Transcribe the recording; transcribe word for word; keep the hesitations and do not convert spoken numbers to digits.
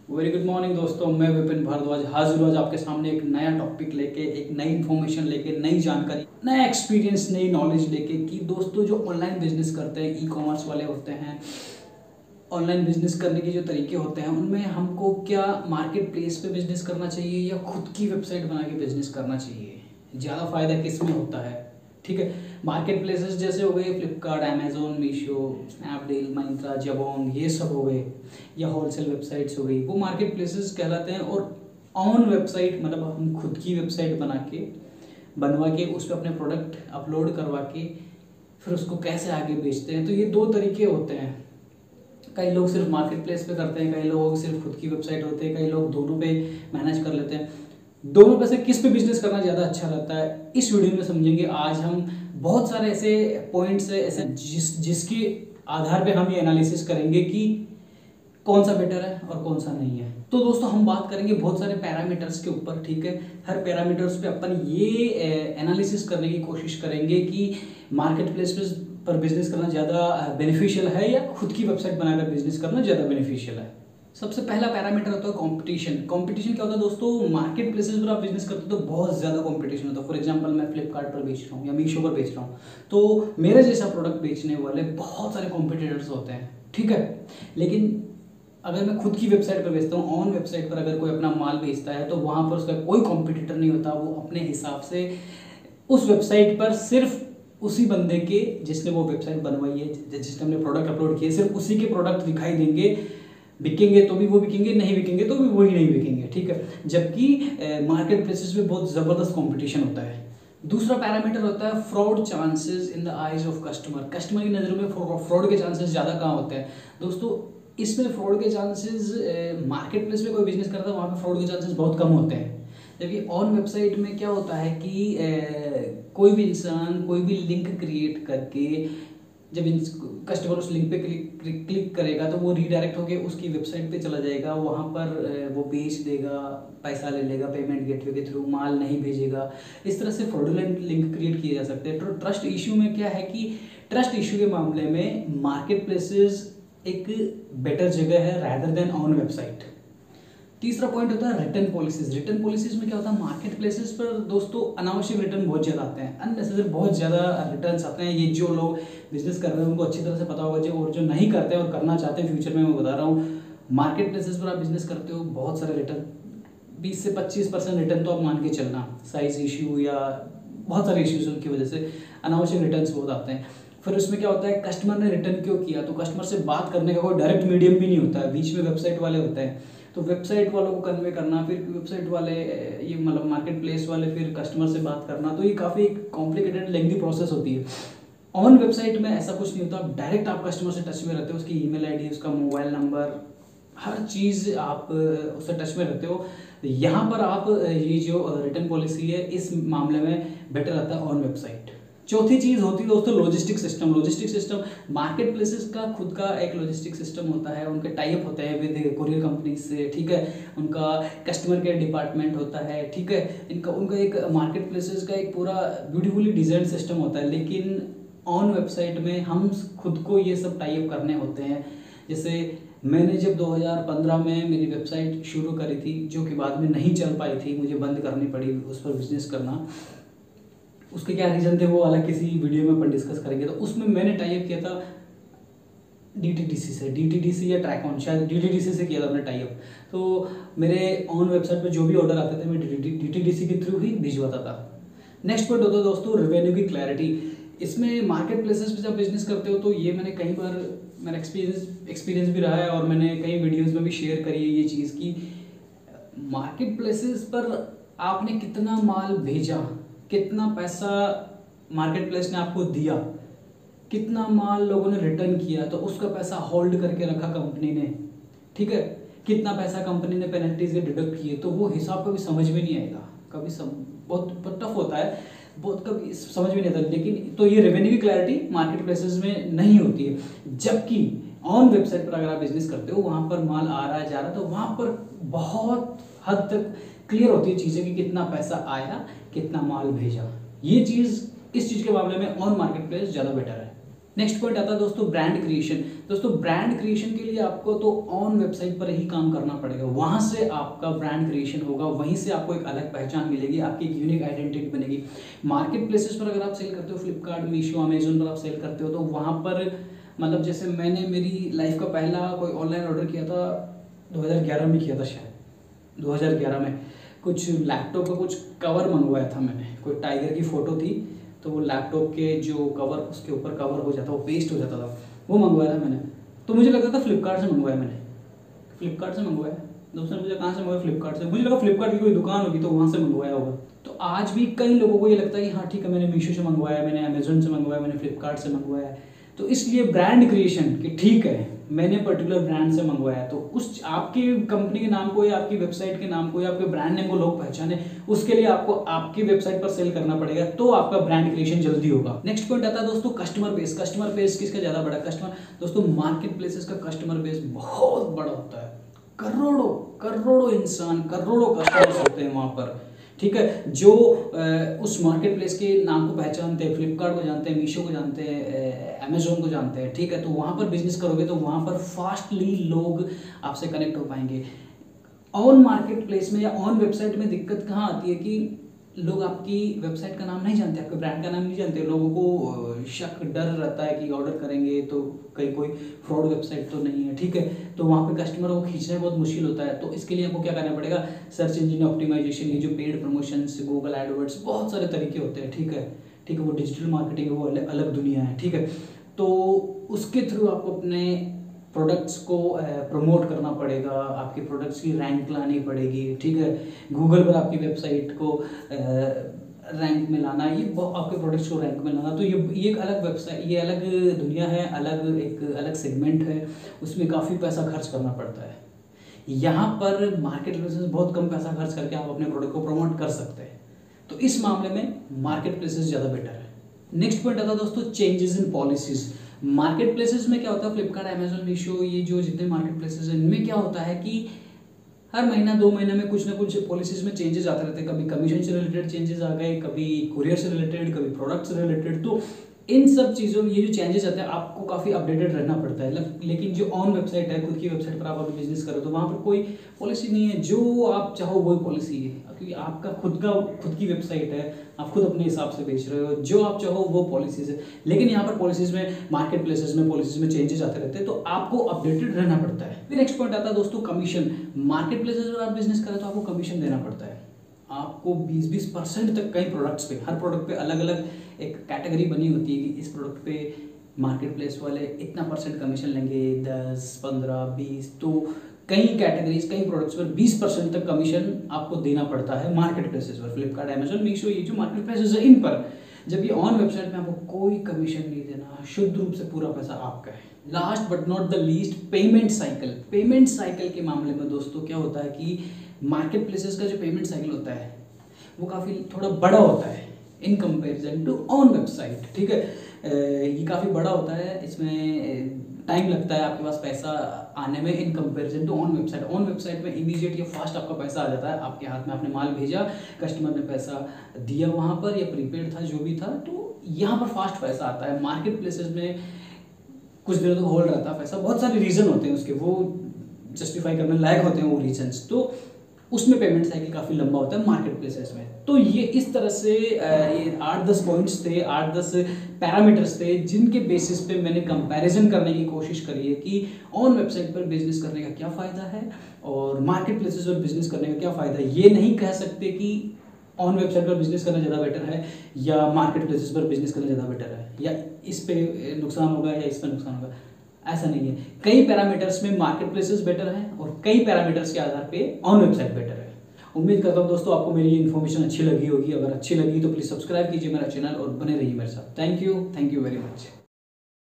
Very good morning दोस्तों, मैं विपिन भारद्वाज हाजिर हूँ आज आपके सामने एक नया टॉपिक लेके, एक नई इन्फॉर्मेशन लेके, नई जानकारी, नया एक्सपीरियंस, नई नॉलेज लेके कि दोस्तों जो ऑनलाइन बिजनेस करते हैं, ई कॉमर्स वाले होते हैं, ऑनलाइन बिजनेस करने के जो तरीके होते हैं उनमें हमको क्या मार्केट प्लेस पे बिजनेस करना चाहिए या खुद की वेबसाइट बना के बिजनेस करना चाहिए, ज़्यादा फायदा किस में होता है। ठीक है, मार्केट प्लेसेस जैसे हो गए Flipkart, Amazon, Meesho, Snapdeal, Myntra, Jabong, ये सब हो गए, या होलसेल वेबसाइट्स हो गई, वो मार्केट प्लेसेस कहलाते हैं। और ऑन वेबसाइट मतलब हम खुद की वेबसाइट बना के बनवा के उस पर अपने प्रोडक्ट अपलोड करवा के फिर उसको कैसे आगे बेचते हैं। तो ये दो तरीके होते हैं। कई लोग सिर्फ मार्केट प्लेस पे करते हैं, कई लोग सिर्फ खुद की वेबसाइट होते हैं, कई लोग दोनों पे मैनेज कर लेते हैं। दोनों पे से किस पे बिजनेस करना ज़्यादा अच्छा रहता है, इस वीडियो में समझेंगे। आज हम बहुत सारे ऐसे पॉइंट्स है ऐसे जिस जिसके आधार पे हम ये एनालिसिस करेंगे कि कौन सा बेटर है और कौन सा नहीं है। तो दोस्तों हम बात करेंगे बहुत सारे पैरामीटर्स के ऊपर। ठीक है, हर पैरामीटर्स पे अपन ये एनालिसिस करने की कोशिश करेंगे कि मार्केट प्लेस पर बिजनेस करना ज़्यादा बेनिफिशियल है या खुद की वेबसाइट बनाकर बिजनेस करना ज़्यादा बेनिफिशियल है। सबसे पहला पैरामीटर होता है कंपटीशन। कंपटीशन क्या होता है दोस्तों, मार्केट प्लेसेस पर आप बिजनेस करते हो तो बहुत ज़्यादा कंपटीशन होता है। फॉर एग्जांपल मैं फ्लिपकार्ट पर बेच रहा हूँ या मीशो पर बेच रहा हूँ, तो मेरे जैसा प्रोडक्ट बेचने वाले बहुत सारे कॉम्पिटिटर्स होते हैं। ठीक है, लेकिन अगर मैं खुद की वेबसाइट पर बेचता हूँ, ऑन वेबसाइट पर अगर कोई अपना माल बेचता है तो वहाँ पर उसका कोई कॉम्पिटिटर नहीं होता। वो अपने हिसाब से उस वेबसाइट पर सिर्फ उसी बंदे के जिसने वो वेबसाइट बनवाई है, जिसने हमने प्रोडक्ट अपलोड किए, सिर्फ उसी के प्रोडक्ट दिखाई देंगे। बिकेंगे तो भी वो बिकेंगे, नहीं बिकेंगे तो भी वही नहीं बिकेंगे। ठीक है, जबकि मार्केट प्लेसेस में बहुत ज़बरदस्त कंपटीशन होता है। दूसरा पैरामीटर होता है fraud chances in the eyes of customer. Customer की नज़र में फ्रॉड के चांसेस ज़्यादा कहाँ होते हैं दोस्तों, इसमें फ्रॉड के चांसेस मार्केट प्लेस में कोई बिजनेस करता है वहाँ पे फ्रॉड के चांसेस बहुत कम होते हैं। जबकि ऑन वेबसाइट में क्या होता है कि ए, कोई भी इंसान कोई भी लिंक क्रिएट करके जब कस्टमर उस लिंक पे क्लिक क्लिक करेगा तो वो रीडायरेक्ट होकर उसकी वेबसाइट पे चला जाएगा, वहाँ पर वो बेच देगा, पैसा ले लेगा पेमेंट गेटवे के थ्रू, माल नहीं भेजेगा। इस तरह से फ्रॉडुलेंट लिंक क्रिएट किए जा सकते हैं। तो ट्रस्ट इशू में क्या है कि ट्रस्ट इशू के मामले में मार्केट प्लेसेस एक बेटर जगह है रैदर देन ऑन वेबसाइट। तीसरा पॉइंट होता है रिटर्न पॉलिसीज। रिटर्न पॉलिसीज में क्या होता है, मार्केट प्लेसेस पर दोस्तों अनावश्यक रिटर्न बहुत ज़्यादा आते हैं, अननेसेसरी बहुत ज़्यादा रिटर्न्स आते हैं। ये जो लोग बिजनेस कर रहे हैं उनको अच्छी तरह से पता होगा जो, और जो नहीं करते हैं और करना चाहते हैं फ्यूचर में, मैं बता रहा हूँ मार्केट प्लेसेस पर आप बिजनेस करते हो बहुत सारे रिटर्न, बीस से पच्चीस परसेंट रिटर्न तो आप मान के चलना, साइज इशू या बहुत सारे इश्यूज की वजह से अनावश्यक रिटर्न्स बहुत आते हैं। फिर उसमें क्या होता है, कस्टमर ने रिटर्न क्यों किया, तो कस्टमर से बात करने का कोई डायरेक्ट मीडियम भी नहीं होता है, बीच में वेबसाइट वाले होते हैं। तो वेबसाइट वालों को कन्वे करना, फिर वेबसाइट वाले ये मतलब मार्केट प्लेस वाले फिर कस्टमर से बात करना, तो ये काफ़ी कॉम्प्लिकेटेड लेंथी प्रोसेस होती है। ऑन वेबसाइट में ऐसा कुछ नहीं होता, आप डायरेक्ट आप कस्टमर से टच में रहते हो, उसकी ईमेल आईडी, उसका मोबाइल नंबर, हर चीज़ आप उससे टच में रहते हो। यहाँ पर आप ये जो रिटर्न पॉलिसी है इस मामले में बेटर रहता है ऑन वेबसाइट। चौथी चीज़ होती है दोस्तों logistic system. Logistic system market places का खुद का एक लॉजिस्टिक सिस्टम होता है, उनके टाइप होते हैं विद कोरियर कंपनी से। ठीक है, उनका कस्टमर केयर डिपार्टमेंट होता है। ठीक है, इनका उनका एक मार्केट प्लेसेस का एक पूरा ब्यूटीफुली डिजाइन सिस्टम होता है। लेकिन ऑन वेबसाइट में हम खुद को ये सब टाइप करने होते हैं। जैसे मैंने जब दो हज़ार पंद्रह में मेरी वेबसाइट शुरू करी थी, जो कि बाद में नहीं चल पाई थी, मुझे बंद करनी पड़ी उस पर बिजनेस करना। उसके क्या रीज़न थे वो अलग किसी वीडियो में अपन डिस्कस करेंगे। तो उसमें मैंने टाइप किया था डीटीडीसी से, डीटीडीसी या ट्रैकऑन, शायद डीटीडीसी से किया था मैंने टाइप। तो मेरे ऑन वेबसाइट पर जो भी ऑर्डर आते थे मैं डीटीडीसी के थ्रू ही भिजवाता था। नेक्स्ट पॉइंट होता है दोस्तों रेवेन्यू की क्लैरिटी। इसमें मार्केट प्लेसेस पे जब बिजनेस करते हो तो ये मैंने कई बार मेरा एक्सपीरियंस एक्सपीरियंस भी रहा है और मैंने कई वीडियोस में भी शेयर करी है ये चीज़ की मार्केट प्लेसेस पर आपने कितना माल भेजा, कितना पैसा मार्केट प्लेस ने आपको दिया, कितना माल लोगों ने रिटर्न किया, तो उसका पैसा होल्ड करके रखा कंपनी ने। ठीक है, कितना पैसा कंपनी ने पेनल्टीज के डिडक्ट किए, तो वो हिसाब कभी समझ में नहीं आएगा, कभी सम, बहुत टफ होता है, बहुत कभी समझ में नहीं आता। लेकिन तो ये रेवेन्यू की क्लैरिटी मार्केट प्लेसेस में नहीं होती है। जबकि ऑन वेबसाइट पर अगर आप बिजनेस करते हो, वहाँ पर माल आ रहा है जा रहा है, तो वहाँ पर बहुत हद तक क्लियर होती है चीज़ें कि कितना पैसा आया, कितना माल भेजा। ये चीज़ इस चीज़ के मामले में ऑन मार्केट प्लेस ज़्यादा बेटर है। नेक्स्ट पॉइंट आता है दोस्तों ब्रांड क्रिएशन। दोस्तों ब्रांड क्रिएशन के लिए आपको तो ऑन वेबसाइट पर ही काम करना पड़ेगा, वहां से आपका ब्रांड क्रिएशन होगा, वहीं से आपको एक अलग पहचान मिलेगी, आपकी एक यूनिक आइडेंटिटी बनेगी। मार्केट प्लेसेस पर अगर आप सेल करते हो, फ्लिपकार्ट, मीशो, अमेजोन पर आप सेल करते हो, तो वहाँ पर मतलब जैसे मैंने मेरी लाइफ का पहला कोई ऑनलाइन ऑर्डर किया था दो हज़ार ग्यारह में किया था, शायद दो हज़ार ग्यारह में कुछ लैपटॉप का कुछ कवर मंगवाया था मैंने, कोई टाइगर की फ़ोटो थी, तो वो लैपटॉप के जो कवर उसके ऊपर कवर हो जाता, वो पेस्ट हो जाता था, वो मंगवाया था मैंने। तो मुझे लगा था फ्लिपकार्ट से मंगवाया, मैंने फ्लिपकार्ट से मंगवाया। दोस्तों ने मुझे कहाँ से मंगवाया? फ्लिपकार्ट से। मुझे लगा फ्लिपकार्ट की कोई दुकान होगी तो वहाँ से मंगवाया होगा। तो आज भी कई लोगों को ये लगता है कि हाँ ठीक है, मैंने मीशो से मंगवाया, मैंने अमेजोन से मंगवाया, मैंने फ्लिपकार्ट से मंगवाया। तो इसलिए ब्रांड क्रिएशन कि ठीक है मैंने पर्टिकुलर ब्रांड से मंगवाया, तो उस आपकी कंपनी के नाम को या आपकी वेबसाइट के नाम को या आपके ब्रांड नेम को लोग पहचाने, उसके लिए आपको आपकी वेबसाइट पर सेल करना पड़ेगा, तो आपका ब्रांड क्रिएशन जल्दी होगा। नेक्स्ट पॉइंट आता है दोस्तों कस्टमर बेस। कस्टमर बेस किसका ज्यादा बड़ा? कस्टमर दोस्तों मार्केट प्लेसेस का कस्टमर बेस बहुत बड़ा होता है, करोड़ों करोड़ों इंसान, करोड़ों कस्टमर्स होते हैं वहां पर, ठीक है, जो उस मार्केट प्लेस के नाम को पहचानते हैं, फ्लिपकार्ट को जानते हैं, मीशो को जानते हैं, अमेजोन को जानते हैं, ठीक है। तो वहाँ पर बिजनेस करोगे तो वहाँ पर फास्टली लोग आपसे कनेक्ट हो पाएंगे। ऑन मार्केट प्लेस में या ऑन वेबसाइट में दिक्कत कहाँ आती है कि लोग आपकी वेबसाइट का नाम नहीं जानते, आपके ब्रांड का नाम नहीं जानते, लोगों को शक डर रहता है कि ऑर्डर करेंगे तो कहीं कोई फ्रॉड वेबसाइट तो नहीं है, ठीक है। तो वहाँ पे कस्टमरों को खींचना बहुत मुश्किल होता है। तो इसके लिए आपको क्या करना पड़ेगा? सर्च इंजन ऑप्टिमाइजेशन, ये जो पेड प्रमोशंस, गूगल एडवर्ड्स, बहुत सारे तरीके होते हैं, ठीक है ठीक है वो डिजिटल मार्केटिंग है, वो अलग अलग दुनिया है, ठीक है। तो उसके थ्रू आपको अपने प्रोडक्ट्स को प्रमोट करना पड़ेगा, आपके प्रोडक्ट्स की रैंक लानी पड़ेगी, ठीक है। गूगल पर आपकी वेबसाइट को रैंक में लाना, ये आपके प्रोडक्ट्स को रैंक में लाना, तो ये ये एक अलग वेबसाइट, ये अलग दुनिया है, अलग एक अलग सेगमेंट है, उसमें काफ़ी पैसा खर्च करना पड़ता है। यहाँ पर मार्केट प्लेसेस बहुत कम पैसा खर्च करके आप अपने प्रोडक्ट को प्रमोट कर सकते हैं। तो इस मामले में मार्केट प्लेसेस ज़्यादा बेटर है। नेक्स्ट पॉइंट आता है दोस्तों changes in policies. Market places में क्या होता है? फ्लिपकार्ट, अमेजोन, मीशो, ये जो जितने मार्केट प्लेसेस हैं, इनमें क्या होता है कि हर महीना दो महीने में कुछ ना कुछ पॉलिसीज में चेंजेस आते रहते हैं। कभी कमीशन से रिलेटेड चेंजेस आ गए, कभी कुरियर से रिलेटेड, कभी प्रोडक्ट से रिलेटेड। तो इन सब चीज़ों में ये जो चेंजेस आते हैं आपको काफ़ी अपडेटेड रहना पड़ता है। लेकिन जो ऑन वेबसाइट है, खुद की वेबसाइट पर आप अभी बिजनेस करो तो वहाँ पर कोई पॉलिसी नहीं है, जो आप चाहो वही पॉलिसी है, क्योंकि आपका खुद का खुद की वेबसाइट है, आप खुद अपने हिसाब से बेच रहे हो, जो आप चाहो वो पॉलिसीज है। लेकिन यहाँ पर पॉलिसीज में, मार्केट प्लेसेस में पॉलिसीज में चेंजेस आते रहते हैं, तो आपको अपडेटेड रहना पड़ता है। फिर नेक्स्ट पॉइंट आता है दोस्तों कमीशन। मार्केट प्लेसेस पर आप बिजनेस करें तो आपको कमीशन देना पड़ता है। आपको बीस बीस परसेंट तक कई प्रोडक्ट्स पे, हर प्रोडक्ट पे अलग अलग एक कैटेगरी बनी होती है कि इस प्रोडक्ट पे मार्केट प्लेस वाले इतना परसेंट कमीशन लेंगे, दस, पंद्रह, बीस। तो कई कैटेगरीज, कई प्रोडक्ट्स पर बीस परसेंट तक कमीशन आपको देना पड़ता है मार्केट प्लेसेस पर। फ्लिपकार्ट, अमेजोन, मीशो, ये जो मार्केट प्लेसेस है इन पर, जब ये ऑन वेबसाइट में आपको कोई कमीशन नहीं देना, शुद्ध रूप से पूरा पैसा आपका है। Last but not the least, payment cycle. Payment cycle के मामले में दोस्तों क्या होता है कि मार्केट प्लेसेस का जो पेमेंट साइकिल होता है वो काफ़ी थोड़ा बड़ा होता है in comparison to on website, ठीक है। ये काफ़ी बड़ा होता है, इसमें टाइम लगता है आपके पास पैसा आने में in comparison to on website. On website में इमीडिएट या फास्ट आपका पैसा आ जाता है आपके हाथ में, आपने माल भेजा, कस्टमर ने पैसा दिया वहाँ पर, या प्रीपेड था जो भी था, तो यहाँ पर फास्ट पैसा आता है। मार्केट प्लेसेस में कुछ दिनों तक होल्ड रहता है पैसा, बहुत सारे रीज़न होते हैं उसके, वो जस्टिफाई करने लायक होते हैं वो रीजन्स, तो उसमें पेमेंट साइकिल काफ़ी लंबा होता है मार्केट प्लेसेस में। तो ये इस तरह से ये आठ दस पॉइंट्स थे, आठ दस पैरामीटर्स थे, जिनके बेसिस पे मैंने कंपैरिजन करने की कोशिश करी है कि ऑन वेबसाइट पर बिजनेस करने का क्या फ़ायदा है और मार्केट प्लेसेस पर बिजनेस करने का क्या फ़ायदा है। ये नहीं कह सकते कि ऑन वेबसाइट पर बिजनेस करना ज़्यादा बेटर है या मार्केट प्लेसेस पर बिजनेस करना ज़्यादा बेटर है, या इस पे नुकसान होगा या इस पर नुकसान होगा, ऐसा नहीं है। कई पैरामीटर्स में मार्केट प्लेसेस बेटर हैं और कई पैरामीटर्स के आधार पे ऑन वेबसाइट बेटर है। उम्मीद करता हूँ दोस्तों आपको मेरी इन्फॉर्मेशन अच्छी लगी होगी। अगर अच्छी लगी तो प्लीज़ सब्सक्राइब कीजिए मेरा चैनल और बने रहिए मेरे साथ। Thank you, thank you very much.